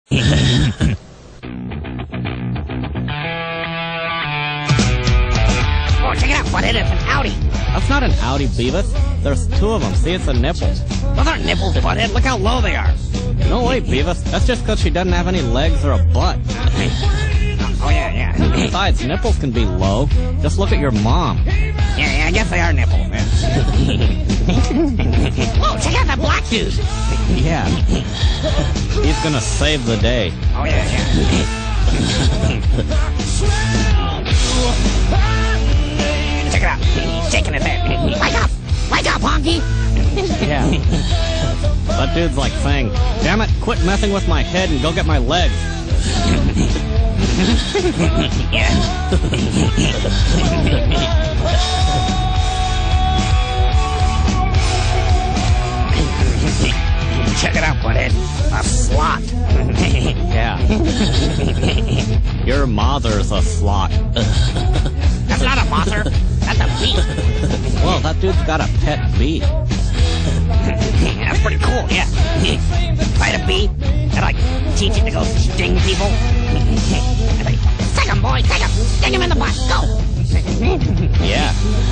Oh, check it out, butthead. It's an Audi. That's not an Audi, Beavis. There's two of them. See, it's a nipple. Those aren't nipples, butthead. Look how low they are. No way, Beavis. That's just because she doesn't have any legs or a butt. Oh, yeah. Besides, nipples can be low. Just look at your mom. Yeah, I guess they are nipples. Yeah. Whoa, check out that black dude. Yeah. He's gonna save the day. Oh, yeah. Check it out. He's shaking his head. Wake up, honky. Yeah. That dude's like saying, damn it, quit messing with my head and go get my legs. Yeah. Check it out, butthead. A slot. Yeah. Your mother's a slot. That's not a mother. That's a bee. Well, that dude's got a pet bee. That's pretty cool, yeah. Fight a bee and like teach it to go sting people. And like, take him, boy, take him. Sting him in the butt. Go. Yeah.